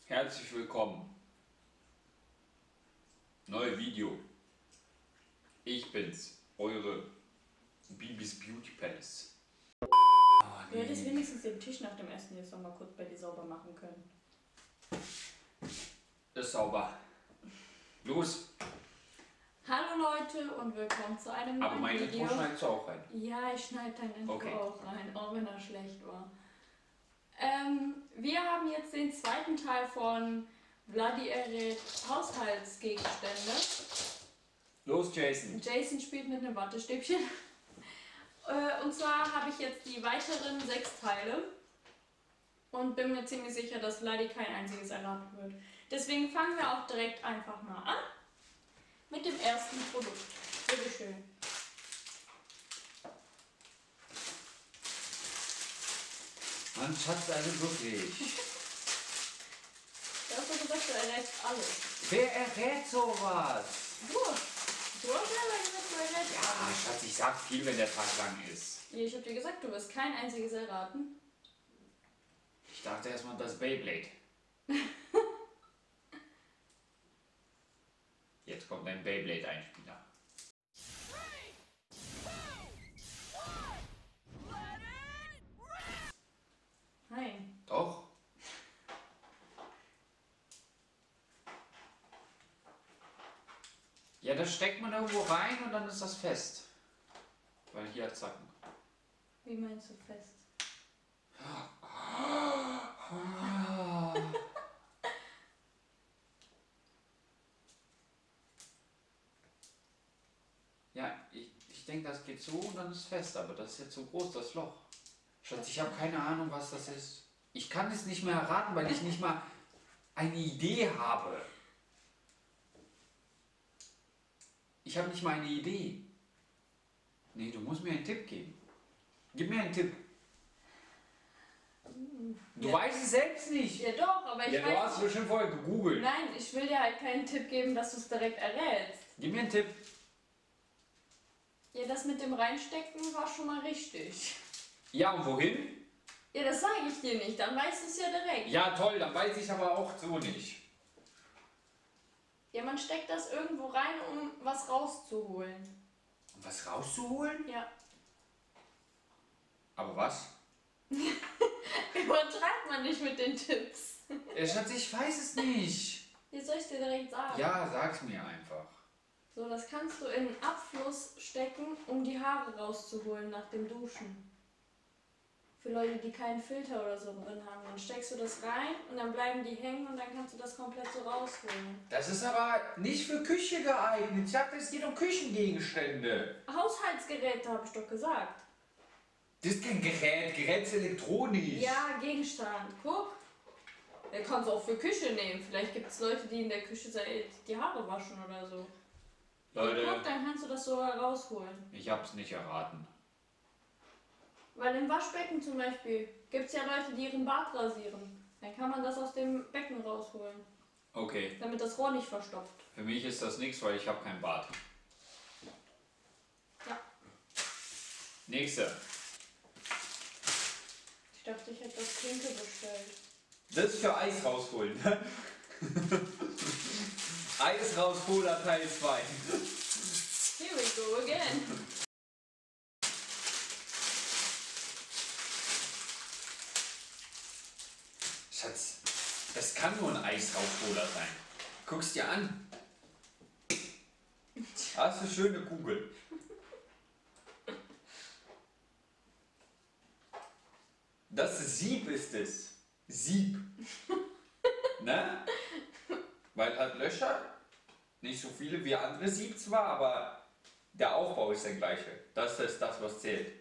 Herzlich willkommen. Neues Video. Ich bin's, eure Bibis Beauty Palace. Du hättest wenigstens den Tisch nach dem Essen jetzt noch mal kurz bei dir sauber machen können. Ist sauber. Los! Hallo Leute und willkommen zu einem Aber neuen mein Video. Intro schneidest du auch rein. Ja, ich schneide dein Intro Okay. auch rein, auch wenn er schlecht war. Wir haben jetzt den zweiten Teil von Vladi errät Haushaltsgegenstände. Los, Jason! Jason spielt mit einem Wattestäbchen. Und zwar habe ich jetzt die weiteren 6 Teile und bin mir ziemlich sicher, dass Vladi kein einziges erraten wird. Deswegen fangen wir auch direkt einfach mal an mit dem ersten Produkt. Bitteschön. Mann, Schatz, also wirklich. Du hast doch gesagt, du errätst alles. Wer errät sowas? Du hast selber gesagt, du errätst Ja, alles. Schatz, ich sag viel, wenn der Tag lang ist. Ich habe dir gesagt, du wirst kein einziges erraten. Ich dachte erstmal das Beyblade. Jetzt kommt ein Beyblade-Einspieler. Nein. Doch. Ja, das steckt man irgendwo rein und dann ist das fest. Weil hier hat Zacken. Wie meinst du fest? Ja, ich denke, das geht so und dann ist fest, aber das ist jetzt so groß, das Loch. Schatz, ich habe keine Ahnung, was das ist. Ich kann es nicht mehr erraten, weil ich nicht mal eine Idee habe. Ich habe nicht mal eine Idee. Nee, du musst mir einen Tipp geben. Gib mir einen Tipp. Du Ja. weißt es selbst nicht. Ja doch, aber ich Ja, du weiß hast bestimmt vorher gegoogelt. Nein, ich will dir halt keinen Tipp geben, dass du es direkt errätst. Gib mir einen Tipp. Ja, das mit dem Reinstecken war schon mal richtig. Ja, und wohin? Ja, das sage ich dir nicht, dann weißt du es ja direkt. Ja, toll, dann weiß ich aber auch so nicht. Ja, man steckt das irgendwo rein, um was rauszuholen. Um was rauszuholen? Ja. Aber was? Übertreibt man nicht mit den Tipps. Schatz, ich weiß es nicht. Wie soll ich dir direkt sagen? Ja, sag's mir einfach. So, das kannst du in einen Abfluss stecken, um die Haare rauszuholen nach dem Duschen. Für Leute, die keinen Filter oder so drin haben. Dann steckst du das rein und dann bleiben die hängen und dann kannst du das komplett so rausholen. Das ist aber nicht für Küche geeignet. Ich dachte, es geht um Küchengegenstände. Haushaltsgeräte, habe ich doch gesagt. Das ist kein Gerät, Gerät ist elektronisch. Ja, Gegenstand. Guck. Der kannst du auch für Küche nehmen. Vielleicht gibt es Leute, die in der Küche die Haare waschen oder so. Guck, Leute, dann kannst du das so rausholen. ich hab's nicht erraten. Weil im Waschbecken zum Beispiel gibt es ja Leute, die ihren Bart rasieren. Dann kann man das aus dem Becken rausholen, Okay, damit das Rohr nicht verstopft. für mich ist das nichts, weil ich habe kein Bart. Ja. Nächste. Ich dachte, ich hätte das Klinke bestellt. Das ist für Eis rausholen. Eis rausholen Teil 2. Here we go again. Schatz, das kann nur ein Eisraufholer sein. Guck's dir an. Hast du schöne Kugel. Das Sieb ist es. Sieb. Ne? Weil hat Löcher. Nicht so viele wie andere Sieb zwar, aber der Aufbau ist der gleiche. Das ist das, was zählt.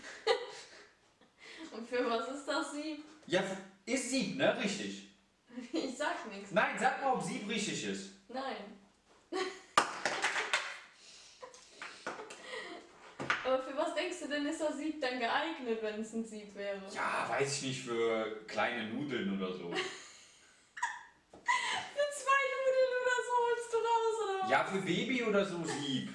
Und für was ist das Sieb? Ja, ist Sieb, ne? Richtig. Ich sag nichts. Nein, sag mal, ob Sieb richtig ist. Nein. Aber für was denkst du denn, ist das Sieb dann geeignet, wenn es ein Sieb wäre? Ja, weiß ich nicht, für kleine Nudeln oder so. Für 2 Nudeln oder so holst du raus, oder was? Ja, für Baby oder so Sieb.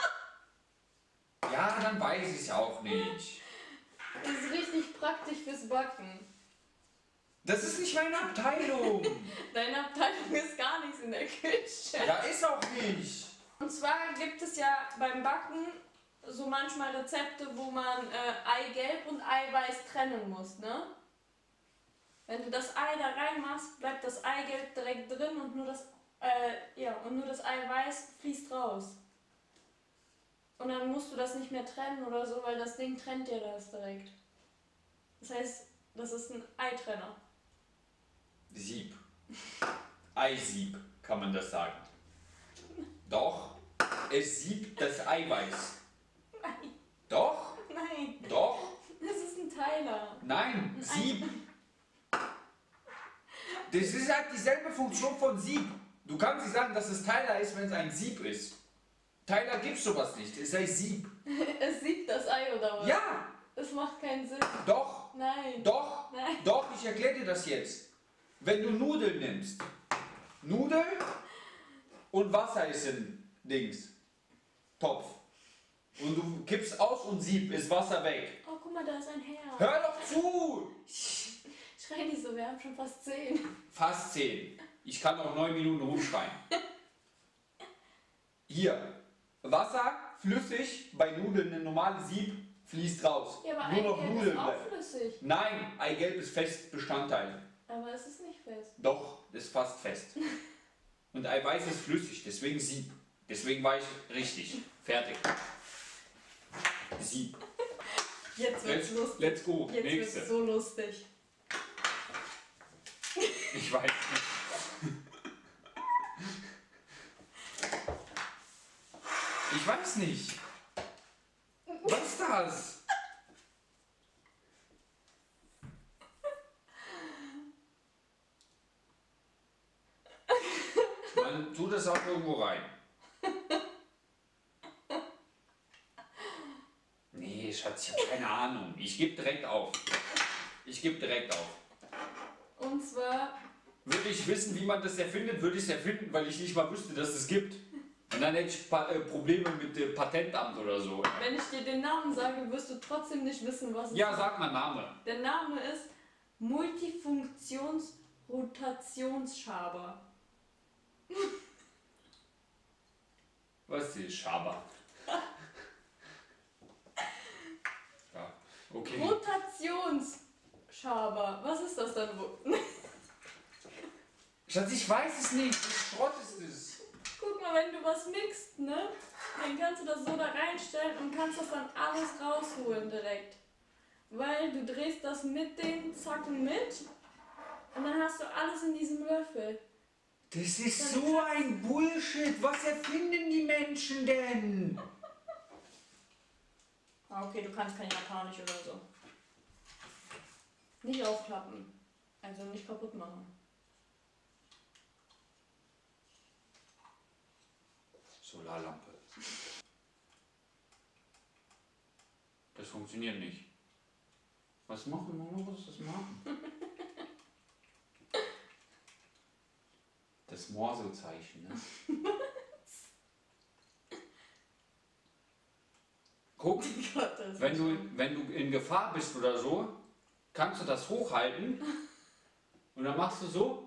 Ja, dann weiß ich es auch nicht. Das ist richtig praktisch fürs Backen. Das ist nicht meine Abteilung. Deine Abteilung ist gar nichts in der Küche. Ja, ist auch nicht. Und zwar gibt es ja beim Backen so manchmal Rezepte, wo man Eigelb und Eiweiß trennen muss, ne? Wenn du das Ei da reinmachst, bleibt das Eigelb direkt drin und nur das Eiweiß fließt raus. Und dann musst du das nicht mehr trennen oder so, weil das Ding trennt dir das direkt. Das heißt, das ist ein Eitrenner. Sieb. Eisieb, kann man das sagen. Doch, es siebt das Eiweiß. Nein, Doch, nein, doch, das ist ein Teiler. nein, Ein Sieb. Das ist halt dieselbe Funktion von Sieb. Du kannst nicht sagen, dass es Teiler ist, wenn es ein Sieb ist. Teiler gibt sowas nicht, es heißt Sieb. Es siebt das Ei oder was? Ja, Es macht keinen Sinn. doch, Nein. doch, Nein. doch, ich erkläre dir das jetzt. Wenn du Nudeln nimmst, Nudel und Wasser ist in Dings, Topf. Und du kippst aus und Sieb, ist Wasser weg. Oh, guck mal, da ist ein Herr. Hör doch zu! Schrei nicht so, wir haben schon fast 10. Fast 10. Ich kann noch 9 Minuten rumschreien. Hier, Wasser, flüssig, bei Nudeln ein normales Sieb, fließt raus. Ja, aber Nur noch Eigelb Nudeln ist auch bleiben. flüssig. Nein, Eigelb ist fest Bestandteil. Aber es ist nicht fest. Doch, ist fast fest. Und Eiweiß ist flüssig, deswegen Sieb. Deswegen war ich richtig. Fertig. Sieb. Jetzt wird's lustig. Let's go. Jetzt Nächste. wird's so lustig. Ich weiß nicht. Ich weiß nicht. Was ist das? Man tut es auch irgendwo rein. Nee, Schatz, ich habe keine Ahnung. Ich gebe direkt auf. Ich gebe direkt auf. Und zwar, Würde ich wissen, wie man das erfindet, würde ich es erfinden, weil ich nicht mal wüsste, dass es gibt. Und dann hätte ich Probleme mit dem Patentamt oder so. wenn ich dir den Namen sage, wirst du trotzdem nicht wissen, was es Ja, ist. sag mal Name. Der Name ist Multifunktions-Rotationsschaber. Was ist Schaber? Ja, okay. Rotationsschaber. Was ist das dann wohl? Schatz, ich weiß es nicht. Was Schrott ist es? Guck mal, wenn du was mixt, ne? Dann kannst du das so da reinstellen und kannst das dann alles rausholen direkt. Weil du drehst das mit den Zacken mit und dann hast du alles in diesem Löffel. Das ist so ein Bullshit. Was erfinden die Menschen denn? Ah, okay, du kannst kein Japanisch oder so. Nicht aufklappen. Also nicht kaputt machen. Solarlampe. Das funktioniert nicht. Was machen wir? Man muss das machen. Das Morsezeichen, ne? Guck, Gottes wenn du in Gefahr bist oder so, kannst du das hochhalten und dann machst du so.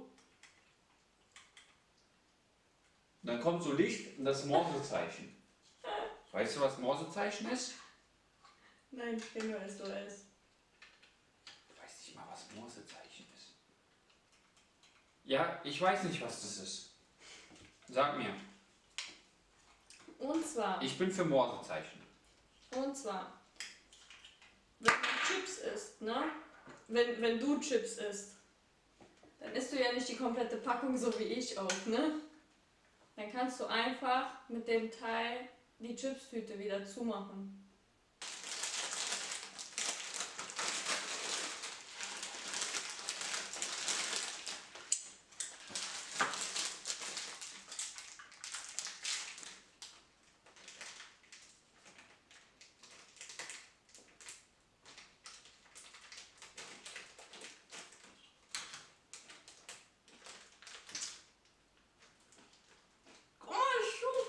Dann kommt so Licht und das Morsezeichen. Weißt du, was Morsezeichen ist? Nein, ich kenne nur SOS. Ich weiß nicht mal, was Morsezeichen ist. Ja, ich weiß nicht, was das ist. Sag mir. Und zwar, Ich bin für Morsezeichen. wenn du Chips isst, ne? Wenn du Chips isst, dann isst du ja nicht die komplette Packung so wie ich auch, ne? Dann kannst du einfach mit dem Teil die Chipstüte wieder zumachen. Guck mal, Schuh!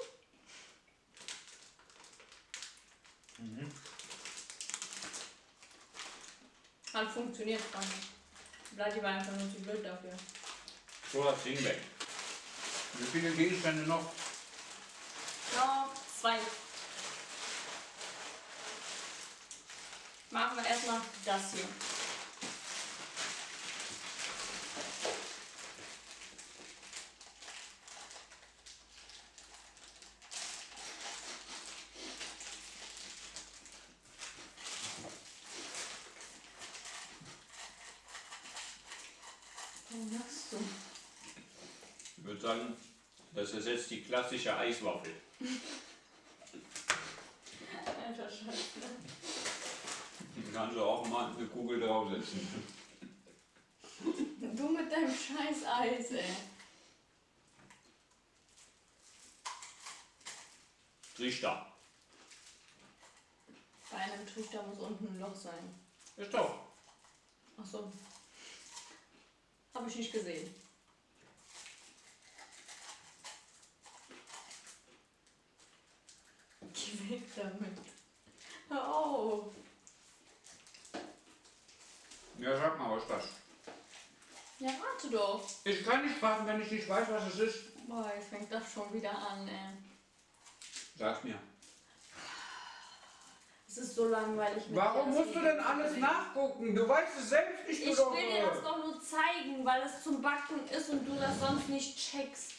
Dann funktioniert es gar nicht. Vladi war einfach nur zu blöd dafür. So, das Ding weg. Wie viele Gegenstände noch? Noch 2. Machen wir erstmal das hier. Was machst du? Ich würde sagen, das ersetzt die klassische Eiswaffel. Alter Scheiße. Kannst du auch mal eine Kugel draufsetzen. Du mit deinem scheiß Eis, ey. Trichter. Bei einem Trichter muss unten ein Loch sein. Ist doch. Ach so. Habe ich nicht gesehen. Geh weg damit. Hör auf. Ja, sag mal, was ist das? Ja, warte doch. Ich kann nicht warten, wenn ich nicht weiß, was es ist. Boah, jetzt fängt das schon wieder an, ey. Sag's mir. Es ist so langweilig mit Warum dir. musst du denn alles nachgucken? Du weißt es selbst nicht. Ich will dir das doch nur zeigen, weil es zum Backen ist und du das sonst nicht checkst.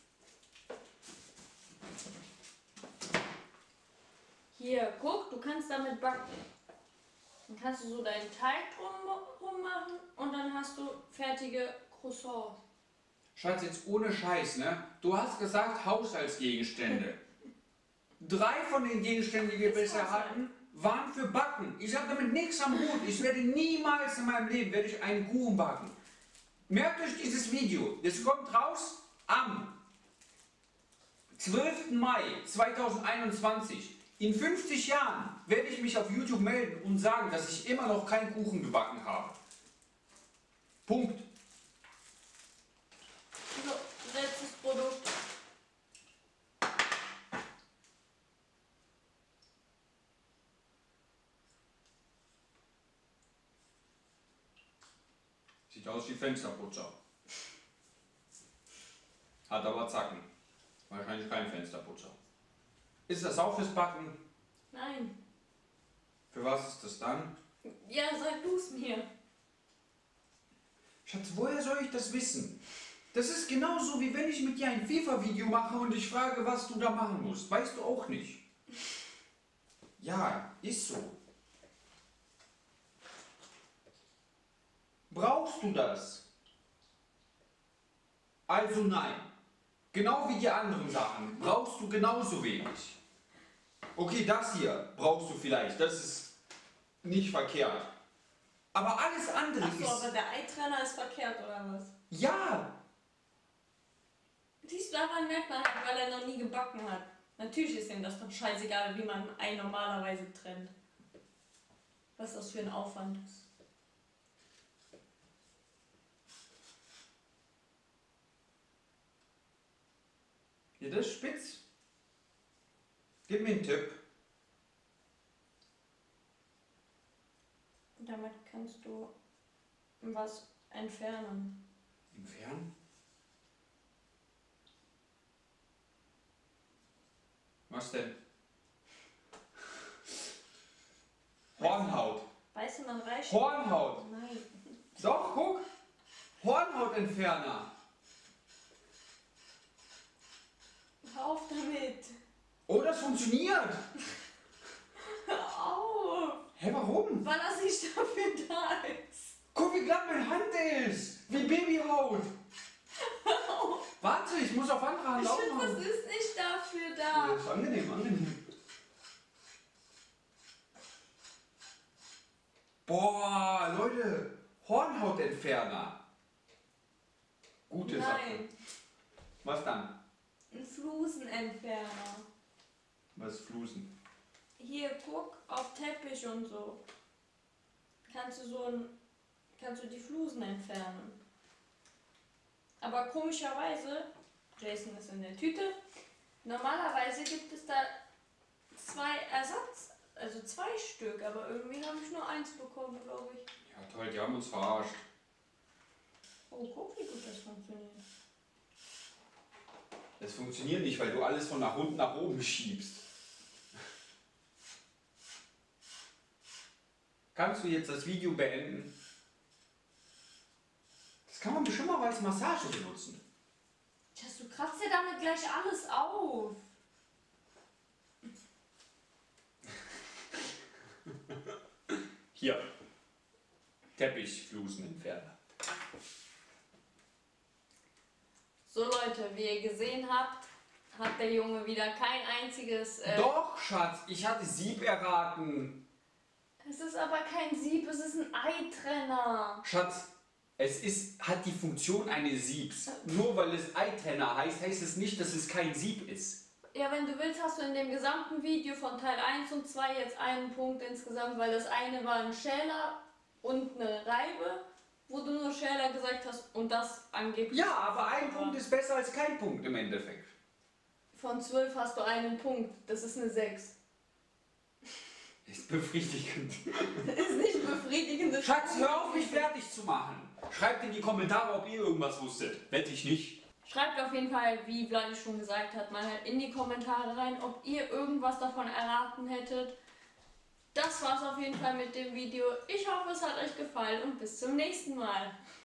Hier, guck, du kannst damit backen. Dann kannst du so deinen Teig drum machen und dann hast du fertige Croissants. Schatz, jetzt ohne Scheiß, ne? Du hast gesagt Haushaltsgegenstände. 3 von den Gegenständen, die wir bisher hatten, waren für Backen. Ich habe damit nichts am Hut. Ich werde niemals in meinem Leben einen Kuchen backen. Merkt euch dieses Video. Das kommt raus am 12. Mai 2021. In 50 Jahren werde ich mich auf YouTube melden und sagen, dass ich immer noch keinen Kuchen gebacken habe. Punkt. So, letztes Produkt. Sieht aus wie Fensterputzer. Hat aber Zacken. Wahrscheinlich kein Fensterputzer. Ist das auch fürs Backen? Nein. Für was ist das dann? Ja, sag du es mir. Schatz, woher soll ich das wissen? Das ist genauso wie wenn ich mit dir ein FIFA-Video mache und ich frage, was du da machen musst. Weißt du auch nicht. Ja, ist so. Brauchst du das? Also nein. Genau wie die anderen Sachen brauchst du genauso wenig. Okay, das hier brauchst du vielleicht. Das ist nicht verkehrt. Aber alles andere Achso, ist... aber der Eitrenner ist verkehrt, oder was? Ja! Siehst du, daran merkt man halt, weil er noch nie gebacken hat. Natürlich ist ihm das doch scheißegal, wie man ein Ei normalerweise trennt. Was das für ein Aufwand ist. Ja, das ist spitz. Gib mir einen Tipp. Damit kannst du was entfernen. Entfernen? Was denn? Hornhaut. Weißt du, man reicht. Hornhaut. Nein. Doch, guck. Hornhautentferner. Hör auf damit. Oh, das funktioniert. Hör auf. Hä, warum? Weil das nicht dafür da ist. Guck, wie glatt meine Hand ist. Wie Babyhaut. Warte, ich muss auf andere Hand Ich auch finde, das machen. ist nicht dafür Ja, da. ist angenehm, angenehm. Boah, Leute. Hornhautentferner. Gute Sache. Nein. Was dann? Ein Flusenentferner. Was ist Flusen? Hier, guck, auf Teppich und so. Kannst du die Flusen entfernen. Aber komischerweise, Jason ist in der Tüte, normalerweise gibt es da 2 Stück, aber irgendwie habe ich nur 1 bekommen, glaube ich. Ja toll, die haben uns verarscht. funktioniert. Das funktioniert nicht, weil du alles von nach unten nach oben schiebst. Kannst du jetzt das Video beenden? Das kann man bestimmt mal als Massage benutzen. Tschüss, du kratzt dir damit gleich alles auf. Hier. Teppichflusenentferner. So Leute, wie ihr gesehen habt, hat der Junge wieder kein einziges... Doch, Schatz, ich hatte Sieb erraten. Es ist aber kein Sieb, es ist ein Eitrenner. Schatz, hat die Funktion eines Siebs. Nur weil es Eitrenner heißt, heißt es nicht, dass es kein Sieb ist. Ja, wenn du willst, hast du in dem gesamten Video von Teil 1 und 2 jetzt einen Punkt insgesamt, weil das eine war ein Schäler und eine Reibe, wo du nur Schäler gesagt hast und das angeblich... Ja, aber ein Punkt ist besser als kein Punkt im Endeffekt. Von 12 hast du einen Punkt, das ist eine 6. Ist befriedigend. Ist nicht befriedigend. Schatz, hör auf, mich fertig zu machen. Schreibt in die Kommentare, ob ihr irgendwas wusstet. Wette ich nicht. Schreibt auf jeden Fall, wie Vladi schon gesagt hat, mal in die Kommentare rein, ob ihr irgendwas davon erraten hättet. Das war's auf jeden Fall mit dem Video. Ich hoffe, es hat euch gefallen und bis zum nächsten Mal.